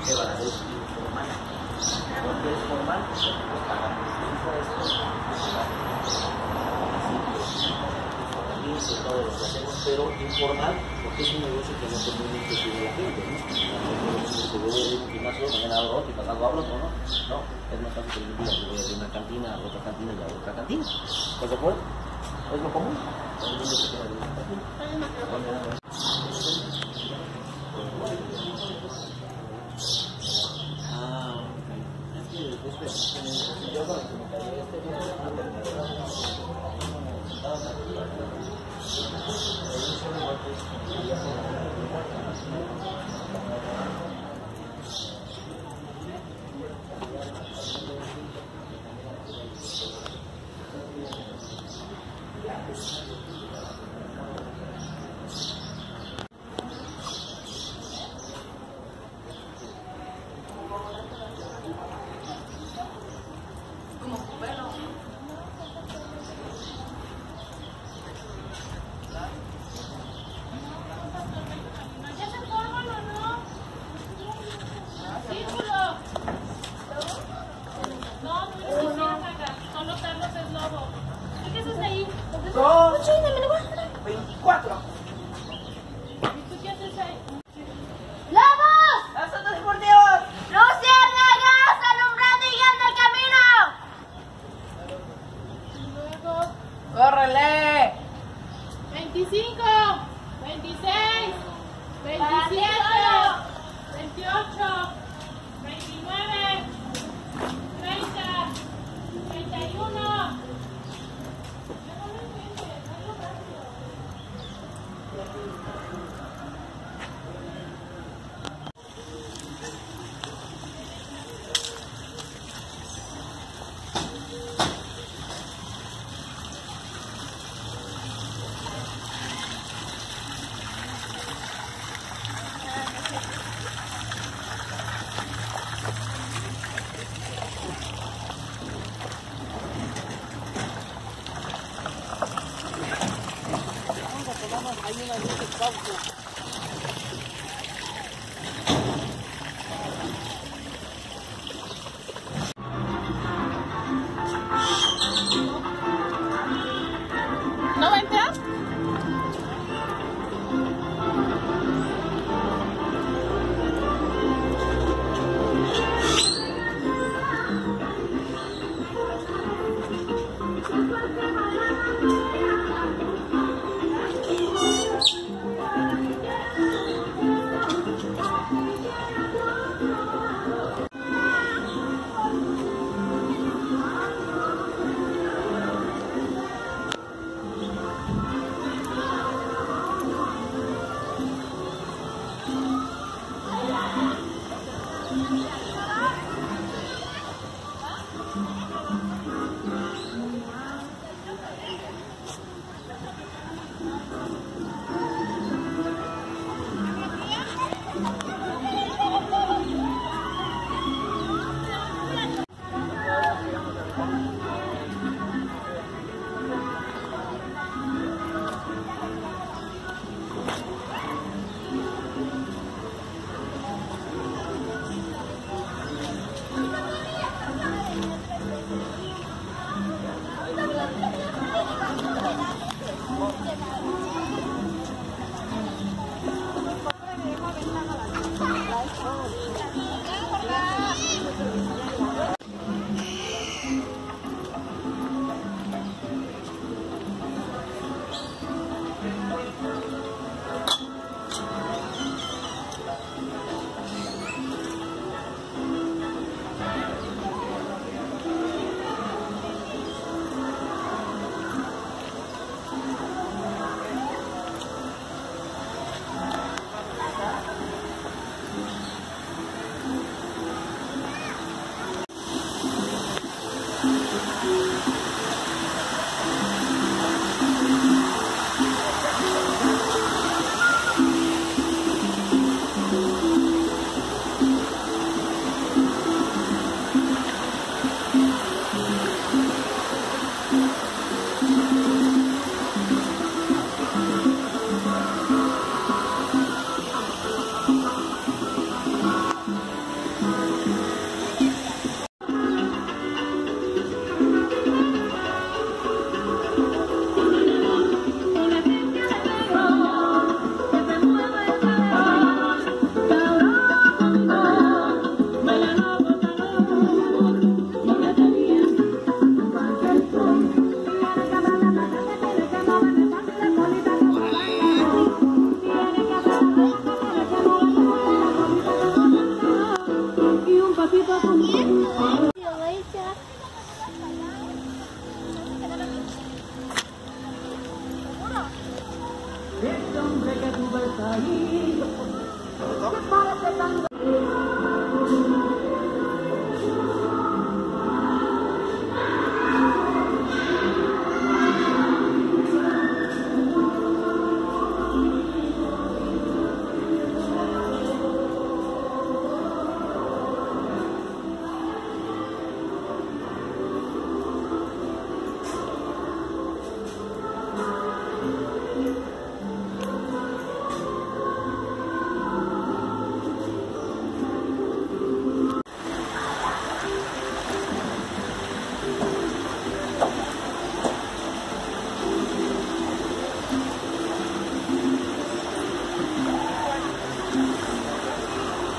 de Varadez informal. Porque es formal, pues pagamos impuestos, y todo lo que hacemos, pero informal, porque es un negocio que no comúnmente tiene la gente, ¿no? Que voy a ir a un gimnasio, mañana abro otro y pasado abro otro, ¿no? No, es más fácil que yo diga que voy a ir a una cantina, a otra cantina y a otra cantina. ¿Estás de acuerdo? Es lo común. ¡Córrele! 25, 26, 27, 28, 29, 30, 31. ¿No ventea?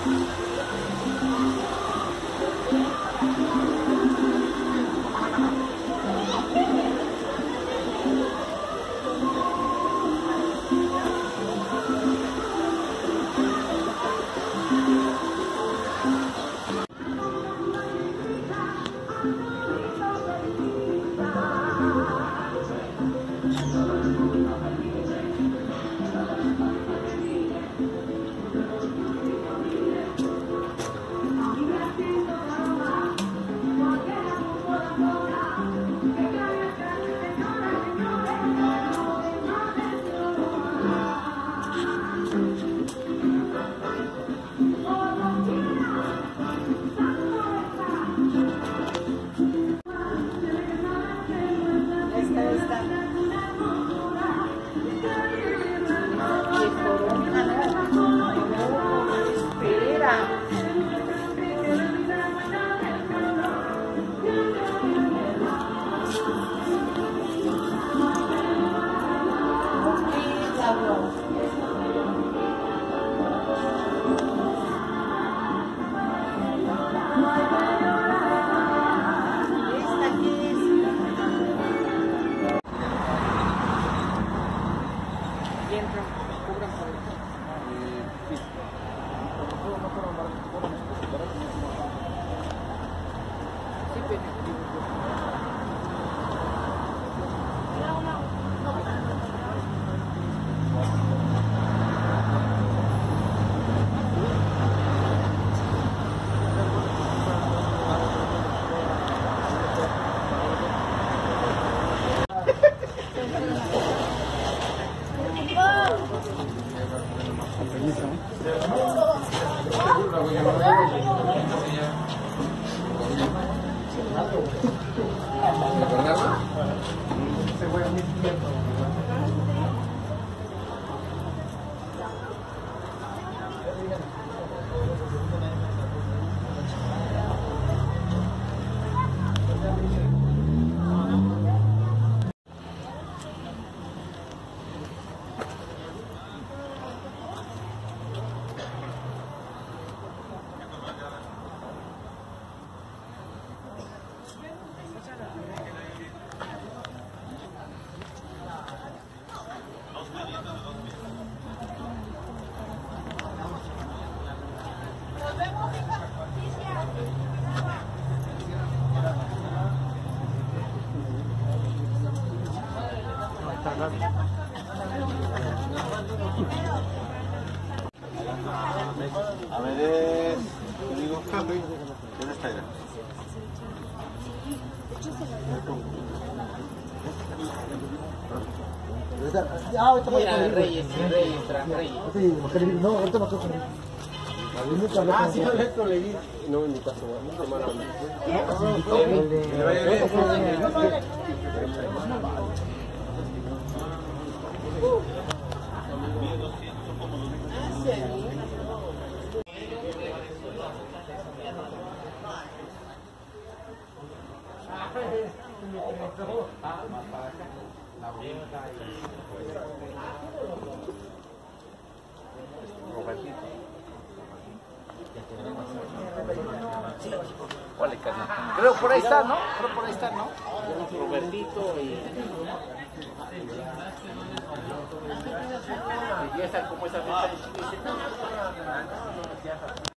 A ver, te digo, ¿quién está ahí? Mira, Reyes, No, ahorita no toco. Ah, sí, esto le di. No, en mi caso, mi hermano. ¿Cuál es, carnal? Creo por ahí está, ¿no? Creo por ahí está, ¿no? Robertito y ya está como esa fecha de Chile.